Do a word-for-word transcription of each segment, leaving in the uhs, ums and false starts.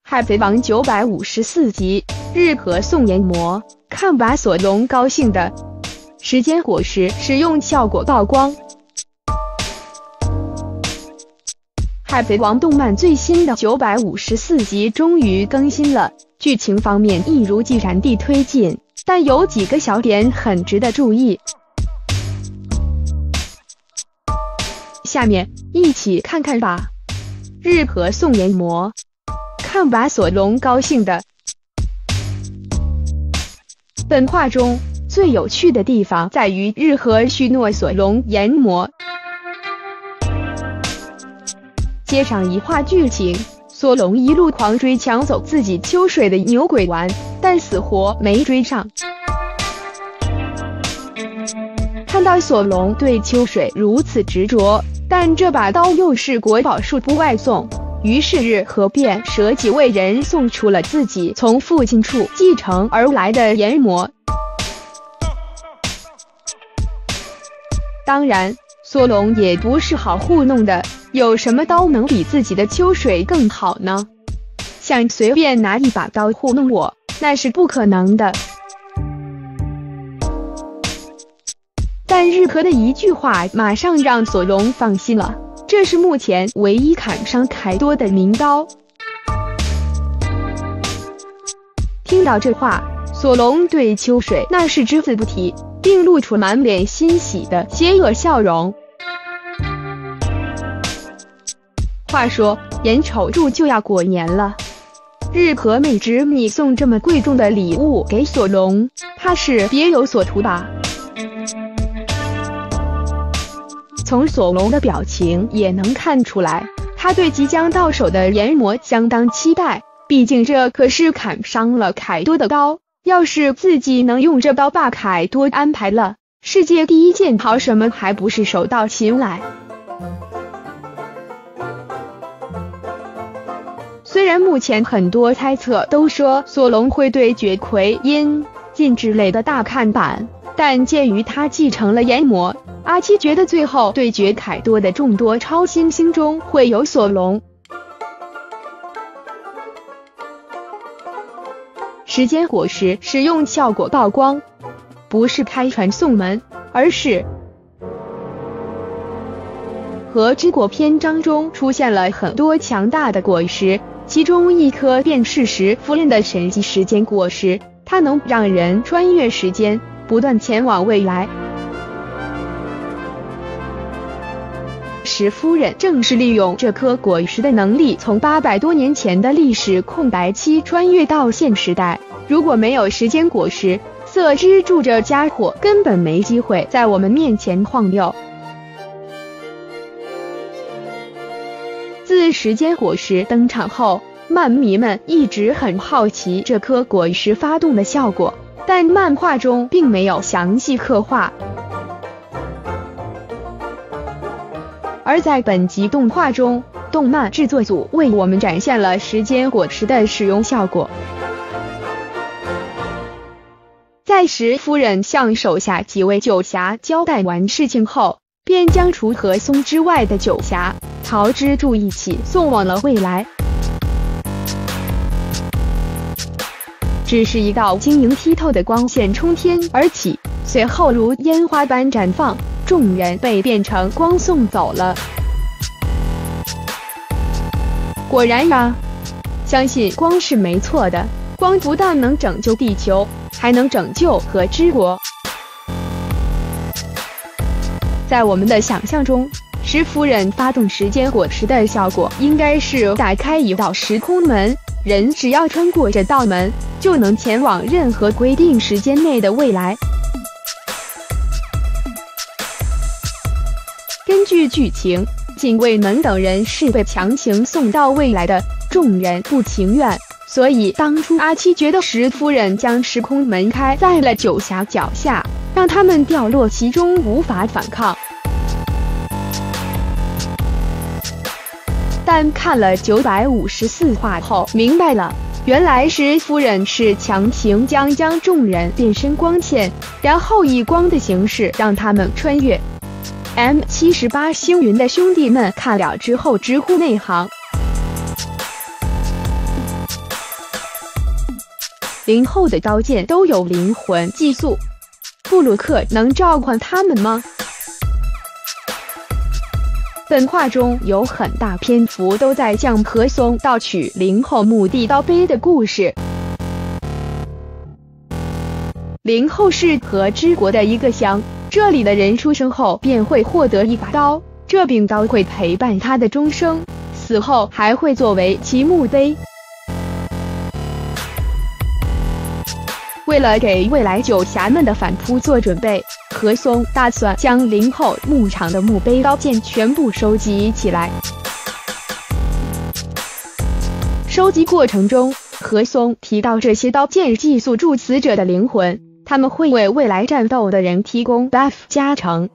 海贼王九百五十四集，日和送研磨，看把索隆高兴的。时间果实使用效果曝光。海贼王动漫最新的九百五十四集终于更新了，剧情方面一如既然地推进，但有几个小点很值得注意。下面一起看看吧。日和送研磨，看把索隆高兴的。本话中最有趣的地方在于日和许诺索隆研磨。接上一话剧情，索隆一路狂追抢走自己秋水的牛鬼丸，但死活没追上。看到索隆对秋水如此执着，但这把刀又是国宝数不外送，于是日和便舍己为人，送出了自己从父亲处继承而来的研磨。当然，索隆也不是好糊弄的，有什么刀能比自己的秋水更好呢？想随便拿一把刀糊弄我，那是不可能的。但日和的一句话马上让索隆放心了，这是目前唯一砍伤凯多的名刀。听到这话，索隆对秋水那是只字不提，并露出满脸欣喜的邪恶笑容。话说眼瞅住就要过年了，日和妹纸你送这么贵重的礼物给索隆，怕是别有所图吧？从索隆的表情也能看出来，他对即将到手的研磨相当期待，毕竟这可是砍伤了凯多的刀，要是自己能用这刀把凯多安排了，世界第一剑豪什么还不是手到擒来？虽然目前很多猜测都说索隆会对决奎因、进之类的大看板，但鉴于他继承了研磨，阿七觉得最后对决凯多的众多超新星中会有索隆。时间果实使用效果曝光，不是开船送门，而是和之果篇章中出现了很多强大的果实，其中一颗便是石夫人的神奇时间果实，它能让人穿越时间，不断前往未来。石夫人正是利用这颗果实的能力，从八百多年前的历史空白期穿越到现时代。如果没有时间果实，色之助这家伙根本没机会在我们面前晃悠。自时间果实登场后，漫迷们一直很好奇这颗果实发动的效果，但漫画中并没有详细刻画。而在本集动画中，动漫制作组为我们展现了时间果实的使用效果。在石夫人向手下几位九侠交代完事情后，便将除和松之外的九侠桃之助一起送往了未来。只是一道晶莹剔透的光线冲天而起，随后如烟花般绽放，众人被变成光送走了。果然啊，相信光是没错的，光不但能拯救地球，还能拯救和之国。在我们的想象中，石夫人发动时间果实的效果应该是打开一道时空门，人只要穿过这道门，就能前往任何规定时间内的未来。根据剧情，警卫们等人是被强行送到未来的，众人不情愿，所以当初阿七觉得石夫人将时空门开在了九侠脚下，让他们掉落其中无法反抗。但看了九百五十四话后明白了，原来石夫人是强行将将众人变身光线，然后以光的形式让他们穿越。M 七十八 星云的兄弟们看了之后直呼内行。 灵后的刀剑都有灵魂寄宿，布鲁克能召唤他们吗？本画中有很大篇幅都在讲何松盗取灵后墓地刀碑的故事。灵后是和之国的一个乡，这里的人出生后便会获得一把刀，这柄刀会陪伴他的终生，死后还会作为其墓碑。为了给未来九侠们的反扑做准备，何松打算将灵后牧场的墓碑刀剑全部收集起来。收集过程中，何松提到这些刀剑寄宿住死者的灵魂，他们会为未来战斗的人提供 buff 加成。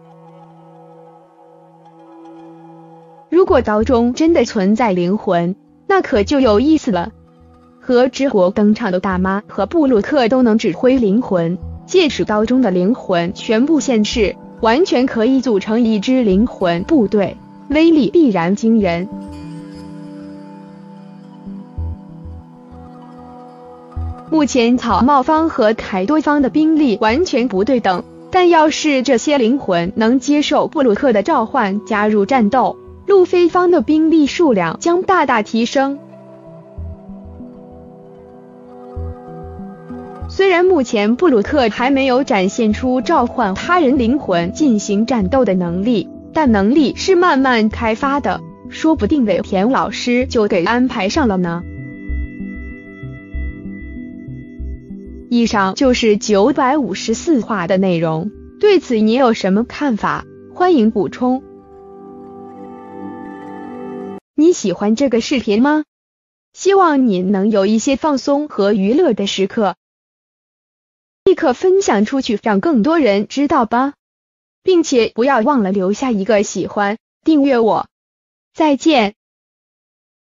如果刀中真的存在灵魂，那可就有意思了。和之国登场的大妈和布鲁克都能指挥灵魂，届时刀中的灵魂全部现世，完全可以组成一支灵魂部队，威力必然惊人。目前草帽方和凯多方的兵力完全不对等，但要是这些灵魂能接受布鲁克的召唤加入战斗，路飞方的兵力数量将大大提升。虽然目前布鲁克还没有展现出召唤他人灵魂进行战斗的能力，但能力是慢慢开发的，说不定尾田老师就给安排上了呢。以上就是九百五十四话的内容，对此你有什么看法？欢迎补充。你喜欢这个视频吗？希望你能有一些放松和娱乐的时刻。立刻分享出去，让更多人知道吧，并且不要忘了留下一个喜欢，订阅我。再见。